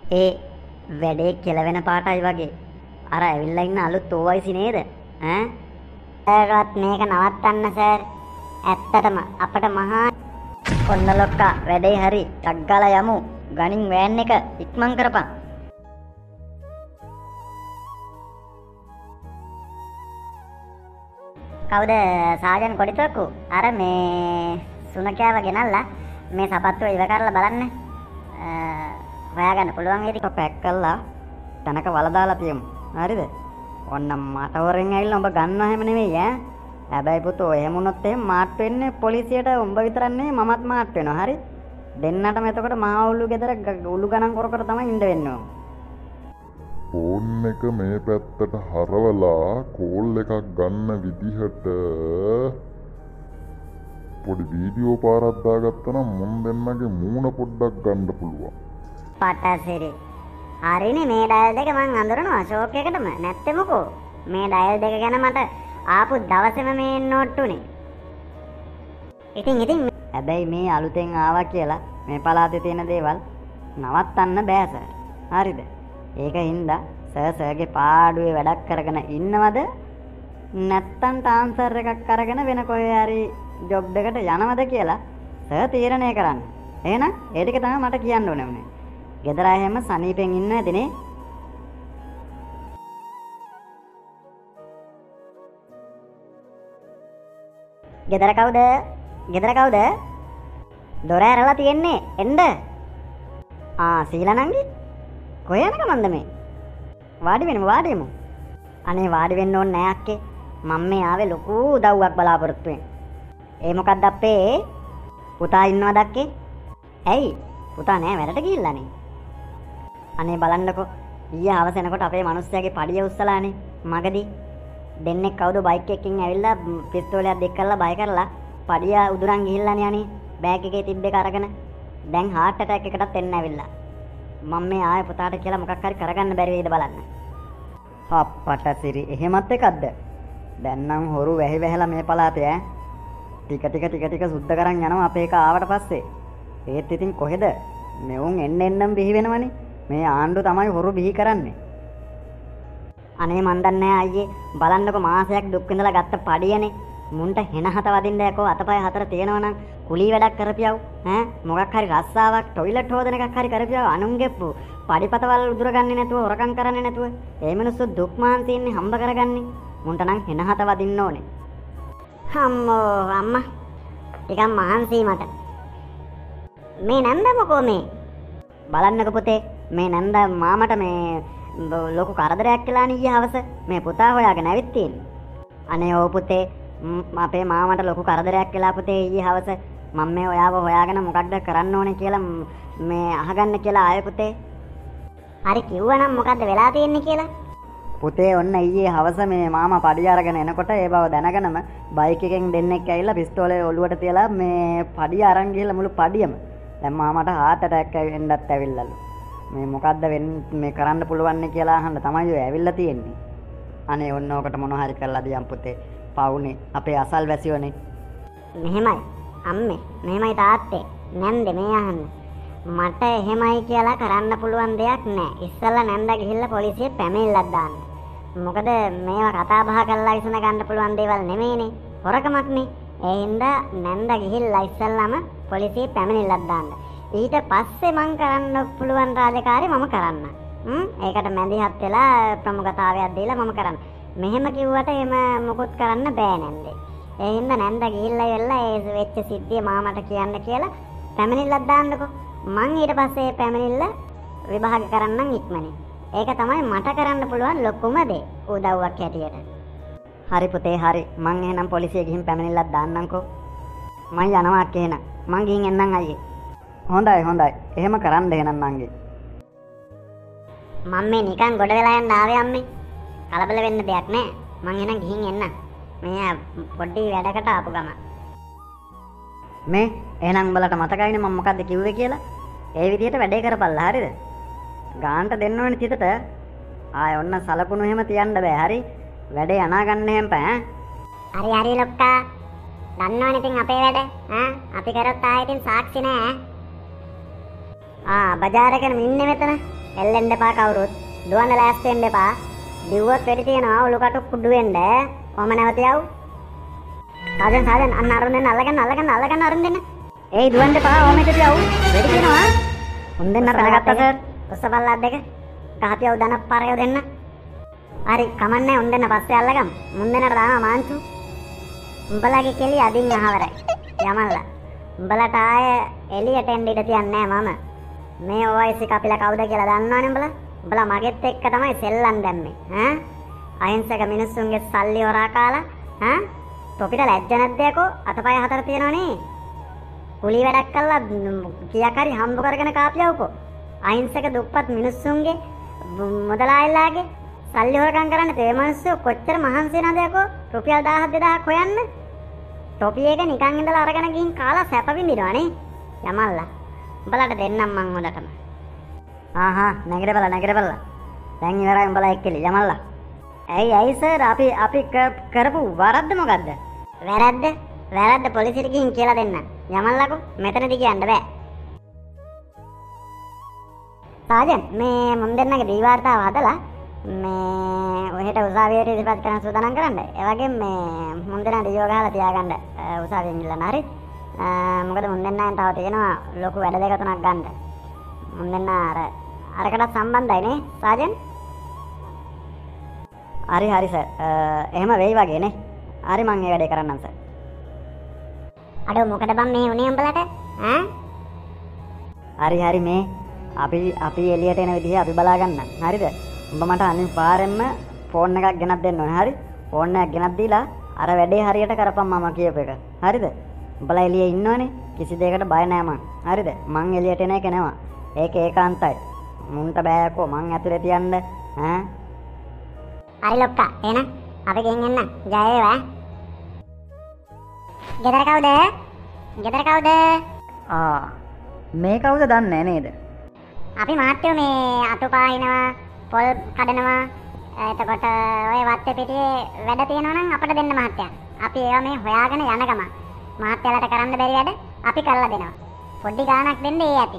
ඒ වැඩේ කෙලවෙන පාටයි වගේ. අර ඇවිල්ලා ඉන්න අලුත් ඕවයිසි නේද? ඈ? ඒවත් මේක නවත්තන්න සර්. ඇත්තටම අපිට මහා ඔන්න ලොක්කා වැඩේ හරි. ටක් ගාලා යමු. ගනින් වෑන් එක ඉක්මන් කරපන්. කවුද සාජන් කොඩිතොක්කු? අර මේ සුනකයාව ගෙනල්ලා මේ සපත්තුව ඉව කරලා බලන්න. හොයාගන්න පුළුවන් වේද? පැක් කළා තනක වල දාලා තියමු. හරිද? ඔන්න මට වරෙන් ඇවිල්ලා උඹ ගන්නවා හැම නෙවෙයි ඈ. හැබැයි පුතෝ එහෙම වුණොත් එහෙම මාට් වෙන්නේ පොලිසියට උඹ විතරක් නෙවෙයි මමත් මාට් වෙනවා. හරි? දෙන්නටම එතකොට මහා උළු ගෙදර උළු ගණන් කර කර තමයි ඉඳ වෙන්නේ. ෆෝන් එක මේ පැත්තට හරවලා කෝල් එකක් ගන්න විදිහට පොඩි වීඩියෝ පාරක් දාගත්තා නම් මුන් දෙන්නගේ මූණ පොඩ්ඩක් ගන්න පුළුවන්. පටසිරි. හරිනේ මේ ඩයල් දෙක මං අඳුරනවා ෂෝක් එකටම. නැත්තේ මොකෝ? මේ ඩයල් දෙක ගැන මට ආපු දවසේම මේ නෝට්ටුනේ. ඉතින් හැබැයි මේ අලුතෙන් ආවා කියලා මේ පළාතේ තියෙන දේවල් නවත්තන්න බෑ සර්. හරිද? ඒක හින්දා සර්ගේ පාඩුවේ වැඩක් කරගෙන ඉන්නවද නැත්තම් ට්‍රාන්ස්ෆර් එකක් අරගෙන වෙන කොහේ හරි ජොබ් එකට යනවද කියලා සර් තීරණය කරන්න. එහෙනම් ඒ ටික තමයි මට කියන්න ඕනේ වුනේ. ගෙදර අය හැම සනීපෙන් ඉන්න ඇතිනේ. ගෙදර කවුද? ගෙදර කවුද? දොර ඇරලා තියෙන්නේ. එන්න. සීලා නංගි. කොහේ යනක මන්ද මේ? වාඩි වෙමු. අනේ වාඩි වෙන්න ඕනේ නෑ අක්කේ. මම මේ ආවේ ලොකු උදව්වක් බලාපොරොත්තු වෙන. ඒ මොකක්ද අපේ? පුතා ඉන්නවද අක්කේ? ඇයි? පුතා නෑ වැඩට ගිහිල්ලානේ. අනේ බලන්නකෝ. ඊයේ හවස එනකොට අපේ මිනිස්සයාගේ පඩිය උස්සලානේ. මගදී දෙන්නෙක් කවුද බයික් එකකින් ඇවිල්ලා පිස්තෝලයක් දෙක් කරලා බය කරලා පඩිය උදුරන් ගිහිල්ලානේ අනේ. බෑග් එකේ තිබ්බ එක අරගෙන. දැන් heart attack එකටත් එන්න ඇවිල්ලා. මම මේ ආයේ පුතාට කියලා මොකක් හරි කරගන්න බැරි වෙයිද බලන්න. අප්පට සිරි එහෙමත් එකක්ද? දැන් නම් හොරු වැහි වැහලා මේ පළාතේ ඈ. ටික සුද්ධ කරන් යනවා අපේ එක ආවට පස්සේ. ඒත් ඉතින් කොහෙද? මෙවුන් එන්නම් බිහි වෙනවනේ. මේ ආණ්ඩු තමයි හොරු බිහි කරන්නේ. අනේ මන් දන්නේ නැහැ අයියේ. බලන්නකො මාසයක් දුක් විඳලා ගත්ත පඩියනේ. මුන්ට හෙනහත වදින්න යකෝ අතපය හතර තියෙනවනම් කුලී වැඩක් කරපියව ඈ මොකක් හරි රස්සාවක් টয়ලට් හොදන එකක් හරි කරපියව අනුන්ගේ පඩිපතවල් උදුරගන්නේ නැතුව හොරකම් කරන්නේ නැතුව ඒ මිනිස්සු දුක් මාන්ති ඉන්නේ හම්බ කරගන්නේ මුන්ට නම් හෙනහත වදින්න ඕනේ අම්මෝ අම්මා ටිකක් මහන්සි මට මේ නැන්ද මොකෝ මේ බලන්නකො පුතේ මේ නැන්ද මාමට මේ ලොකු කරදරයක් කියලා නේ ඊයේ හවස මේ පුතා හොයාගෙන ඇවිත් තියෙන්නේ අනේ ඕ පුතේ අපේ මාමට ලොකු කරදරයක් වෙලා පුතේ ඊයේ හවස මම මේ ඔයාව හොයාගෙන මොකක්ද කරන්න ඕනේ කියලා මේ අහගන්න කියලා ආයේ පුතේ හරි කිව්වනම් මොකද්ද වෙලා තියෙන්නේ කියලා පුතේ ඔන්න ඊයේ හවස මේ මාමා පඩිය අරගෙන එනකොට ඒ බව දැනගෙනම බයික් එකෙන් දෙන්නෙක් ඇවිල්ලා පිස්තෝලේ ඔලුවට තියලා මේ පඩිය අරන් ගිහලා මුළු පඩියම දැන් මාමට heart attack එන්නත් ඇවිල්ලාලු මේ මොකද්ද මේ කරන්න පුළුවන් කියලා අහන්න තමයි ඔය ඇවිල්ලා තියෙන්නේ අනේ ඔන්න ඔකට මොන හරි කරලා දියම් පුතේ පවුනේ අපේ අසල්වැසියෝනේ මෙහෙමයි අම්මේ මෙහෙමයි තාත්තේ නැන්ද මේ අහන්න මට එහෙමයි කියලා කරන්න පුළුවන් දෙයක් නැහැ ඉස්සෙල්ලා නැන්ද ගිහිල්ලා පොලිසියේ පැමිණිල්ලක් දාන්න මොකද මේවා කතා බහ කරලා ඉසන ගන්න පුළුවන් දේවල් නෙමෙයිනේ හොරකමක්නේ ඒ හින්දා නැන්ද ගිහිල්ලා ඉස්සෙල්ලාම පොලිසියේ පැමිණිල්ලක් දාන්න ඊට පස්සේ මං කරන්න පුළුවන් රාජකාරිය මම කරන්න ඒකට මැදිහත් වෙලා ප්‍රමුඛතාවයක් දීලා මම කරන්න මෙහෙම කිව්වට එහෙම මොකුත් කරන්න බෑ නැන්දේ. ඒ හින්දා නැන්ද ගිහිල්ලා ඉවරලා ඒ වෙච්ච සිද්ධිය මාමට කියන්න කියලා පැමිණිල්ලක් දාන්නකෝ. මං ඊට පස්සේ පැමිණිල්ල විභාග කරන්නම් ඉක්මනින්. ඒක තමයි මට කරන්න පුළුවන් ලොකුම දේ. උදව්වක් හැටියට. හරි පුතේ හරි. මං එහෙනම් පොලිසිය ගිහින් පැමිණිල්ලක් දාන්නම්කෝ. මං යනවා අක්කේ එහෙනම්. මං ගිහින් එන්නම් අයියේ. හොඳයි. එහෙම කරන්න එහෙනම් නංගි. මම මේ නිකන් ගොඩ වෙලා යන්න ආවේ අම්මේ. කලබල වෙන්න දෙයක් නෑ මං එහෙනම් ගිහින් එන්න මේ පොඩි වැඩකට ආපු ගම මේ එහෙනම් උඹලට මතකයිනේ මම මොකද්ද කිව්වේ කියලා ඒ විදිහට වැඩේ කරපල්ලා හරිද ගාන්ට දෙන්න ඕනේ තිතට ආය ඔන්න සලකුණු එහෙම තියන්න බෑ හරි වැඩේ අනා ගන්න එහෙම පෑ හරි ලොක්කා දන්නවනේ ඉතින් අපේ වැඩ අපි කරත් ආයෙ ඉතින් සාක්ෂි නෑ බજાર එකේ ඉන්නේ මෙතන එල්ලෙන්න එපා කවුරුත්. දුවන්න ලෑස්ති වෙන්න එපා. දිව්වොත් වෙඩි තියනවා ඔලු කටු කුඩු වෙන්න. කොහම නැවතියව. සාජන් අන්න අරුන් දෙන්න අල්ලගන්න අරුන් දෙන්න. ඒයි දුවන්න එපා. ඕම හිටපියව. වෙඩි තියනවා. උන් දෙන්න පැනගත්තා සර්. ඔස්සබල්ලා දෙක. කහතියව දන පාරයව දෙන්න. හරි කමන්නේ උන් දෙන්න පස්සේ අල්ලගමු. මුන් දෙන්නට දානවා මාංචු. උඹලගේ කෙලිය අදින් අහවරයි. යමල්ලා. උඹලට ආය එළියට එන්න ඉඩ තියන්නේ නැහැ මම. මේ OIC කපිලා කවුද කියලා දන්නවනේ උඹලා. උඹලා මගෙත් එක්ක තමයි සෙල්ලම් දැම්මේ. ඈ අහිංසක මිනිස්සුන්ගේ සල්ලි හොරා කාලා ඈ තොපිට ලැජ්ජ නැද්ද යකෝ? අතපය හතර තියනවනේ. කුලී වැඩක් කළා කීයක් හරි හම්බ කරගෙන කාපියවකෝ. අහිංසක දුප්පත් මිනිස්සුන්ගේ මොදලායිලාගේ සල්ලි හොරකම් කරන්න තේ මිනිස්සු කොච්චර මහන්සි වෙනවද යකෝ? රුපියල් 1000 2000 හොයන්න. ටොපි එක නිකන් ඉඳලා අරගෙන ගිහින් කාලා සැප විඳිනවනේ. යමල්ලා. උඹලට දෙන්නම් මං හොඳටම. නැගිටපල්ලා. දැන් ඉවරයි උඹලා එක්කෙලි යමල්ලා. ඇයි සර් අපි කරපු වරද්ද මොකද්ද? වැරද්ද පොලිසියට ගිහින් කියලා දෙන්න. යමල්ලාකෝ මෙතනදී කියන්න බෑ. සාජන් මේ මුන් දෙන්නගේ දී වාර්තාව හදලා මේ ඔහෙට උසාවියට ඉදිරිපත් කරන්න සූදානම් කරන්න. ඒ වගේම මේ මුන් දෙන්න ඩියෝ ගහලා තියාගන්න උසාවියෙන් ඉල්ලන්න හරි. මොකද මුන් දෙන්නෙන් තව තියෙනවා ලොකු වැඩ දෙක තුනක් ගන්න. මුන් දෙන්න අරකට සම්බන්ධයි නේ සාජන්? හරි සර්. එහෙම වෙයි වගේ නේ. හරි මං ඒ වැඩේ කරන්නම් සර්. අඩෝ මොකද බං මේ උනේ උඹලට? හරි මේ අපි එළියට එන විදිහ අපි බලා ගන්න. හරිද? උඹ මට අනිවාර්යෙන්ම ෆෝන් එකක් ගෙනත් දෙන්න ඕනේ. හරි? ෆෝන් එකක් ගෙනත් දීලා අර වැඩේ හරියට කරපම් මම කියප එක. හරිද? උඹලා එළියේ ඉන්නවනේ. කිසි දෙයකට බය නෑ මං. හරිද? මං එළියට එන එක නෙවා. ඒක ඒකාන්තයි. මුන්ට බෑකෝ මං ඇතුලේ තියන්න. හරි ලොක්කා. එහෙනම් අපි ගෙන් එන්න. ජය වේවා. ගෙදර කවුද? මේ කවුද දන්නේ නේද? අපි මාත්‍යෝ මේ අතුපාහිනවා, පොල් කඩනවා. එතකොට ඔය වත්තේ පිටියේ වැඩ තියෙනවා නම් අපිට දෙන්න මහත්තයා. අපි ඒවා මේ හොයාගෙන යන ගම. මහත්තයාලට කරන්න බැරි වැඩ අපි කරලා දෙනවා. පොඩි ගාණක් දෙන්න ඒ ඇති.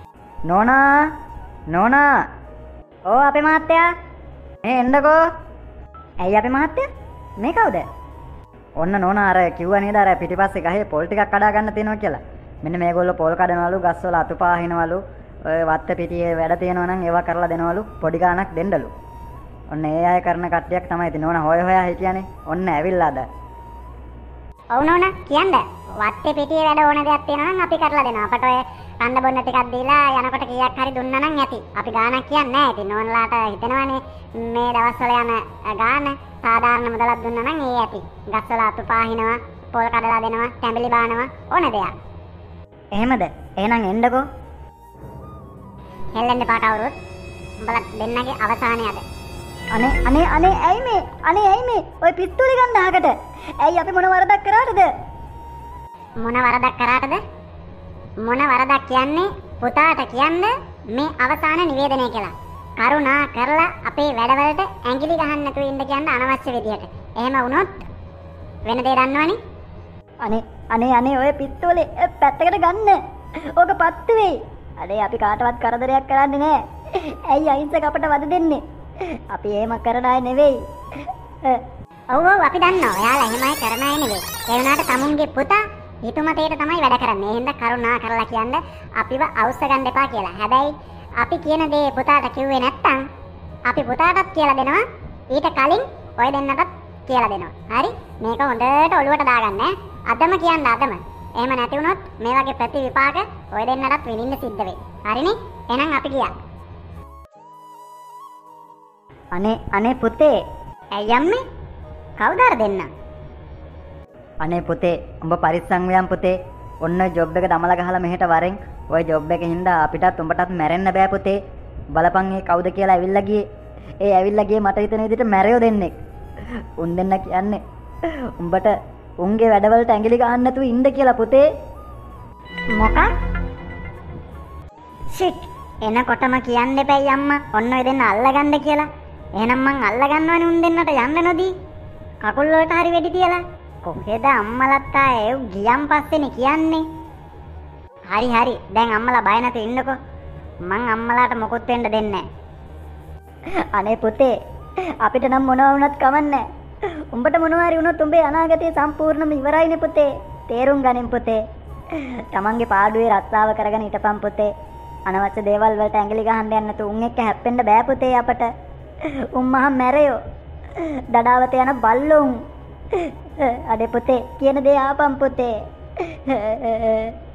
නෝනා. ඕ අපේ මහත්තයා. මේ එන්නකෝ. ඇයි අපේ මහත්තයා? මේ කවුද? ඔන්න නෝනා අර කිව්වා නේද අර පිටිපස්සේ ගහේ පොල් ටිකක් කඩා ගන්න තියෙනවා කියලා. මෙන්න මේගොල්ලෝ පොල් කඩනවලු, ගස්වල අතුපාහිනවලු. ඔය වත්ත පිටියේ වැඩ තියෙනවා නම් ඒවා කරලා දෙනවලු. පොඩි ගාණක් දෙන්නලු. ඔන්න ඒ අය කරන කට්ටියක් තමයි ඉතින් නෝනා හොයා හිටියානේ. ඔන්න ඇවිල්ලාද. ඔව් නෝනා කියන්න. වත්තේ පිටියේ වැඩ ඕන දෙයක් තියෙනවා නම් අපි කරලා දෙනවා. අපට ඔය කන්න බොන්න ටිකක් දීලා යනකොට කීයක් හරි දුන්නා නම් ඇති. අපි ගාණක් කියන්නේ නැහැ. ඉතින් නෝනලාට හිතෙනවනේ මේ දවස්වල යන ගාණ සාධාරණ මුදලක් දුන්නා නම් ඒ ඇති. ගස්වල අතුපාහිනවා, පොල් කඩලා දෙනවා, තැඹිලි බානවා ඕන දෙයක්. එහෙමද? එහෙනම් එන්නකෝ. හෙල්ලෙන්න එපා කවුරුත්. උඹලා දෙන්නගේ අවසානය අද. අනේ ඇයි මේ? ඔය පිස්තෝලේ ගන්න අහකට. ඇයි අපි මොන වරදක් කරාටද? මොන වරදක් කියන්නේ පුතාට කියන්න මේ අවසාන නිවේදනය කියලා. කරුණා කරලා අපේ වැඩවලට ඇඟිලි ගහන්න නැතුව ඉන්න කියන්න අනවශ්‍ය විදියට. එහෙම වුණොත් වෙන දේ දන්නවනේ. අනේ ඔය පිස්තෝලේ පැත්තකට ගන්න. ඕක පත්තු වෙයි. අනේ අපි කාටවත් කරදරයක් කරන්නේ නැහැ. ඇයි අහිංසක අපට වද දෙන්නේ? අපි එහෙම කරන අය නෙවෙයි. ඔව් අපි දන්නවා. ඔයාලා එහෙමයි කරන අය නෙවෙයි. ඒ වුණාට තමුන්ගේ පුතා හිතුමතේට තමයි වැඩ කරන්නේ. එහෙනම් කරුණා කරලා කියන්න අපිව අවශ්‍ය ගන්න එපා කියලා. හැබැයි අපි කියන දේ පුතාට කිව්වේ නැත්තම් අපි පුතාටත් කියලා දෙනවා. ඊට කලින් ඔය දෙන්නටත් කියලා දෙනවා. හරි? මේක හොඳට ඔලුවට දාගන්න ඈ. අදම කියන්න අදම. එහෙම නැති වුණොත් මේ වගේ ප්‍රතිවිපාක ඔය දෙන්නටත් විඳින්න සිද්ධ වෙයි. හරිනේ? එහෙනම් අපි ගියා. අනේ පුතේ. ඇයි අම්මේ? කවුද අර දෙන්න? අනේ පුතේ, උඹ පරිස්සම් වෙයන් පුතේ. ඔන්න ජොබ් එක දමලා ගහලා මෙහෙට වරෙන්. ওই ජොබ් එකේ හින්දා අපිටත් උඹටත් මැරෙන්න බෑ පුතේ. බලපන් ඒ කවුද කියලා ඇවිල්ලා ගියේ. ඒ ඇවිල්ලා ගියේ මට හිතෙන විදිහට මැරෙයෝ දෙන්නෙක්. උන් දෙන්න කියන්නේ උඹට උන්ගේ වැඩවලට ඇඟිලි ගහන්න නැතුව ඉන්න කියලා පුතේ. මොකක්? ෂිට්. එනකොටම කියන්න එපැයි අම්මා. ඔන්න ඔය දෙන්න අල්ලගන්න කියලා. එහෙනම් මං අල්ලගන්නවනේ උන් දෙන්නට යන්න නොදී. කකුල් වලට හරි වෙඩි තියලා. කොහෙද අම්මලත් ආයේ ගියන් පස්සේනේ කියන්නේ. හරි. දැන් අම්මලා බය නැතුව ඉන්නකෝ. මං අම්මලාට මොකුත් වෙන්න දෙන්නේ අනේ පුතේ අපිට නම් මොනවා වුණත් කමන්නේ. උඹට මොනවා හරි වුණොත් උඹේ අනාගතය සම්පූර්ණයෙන්ම ඉවරයිනේ පුතේ. තේරුම් ගනින් පුතේ. තමන්ගේ පාඩුවේ රස්සාව කරගෙන හිටපන් පුතේ. අනවශ්‍ය දේවල් වලට ඇඟිලි ගහන්න යන්න නැතු උන් එක්ක හැප්පෙන්න බෑ පුතේ අපට. උන් මහා මැරයෝ. දඩාවත යන බල්ලෝ උන්. අඩේ පුතේ කියන දේ ආපන් පුතේ.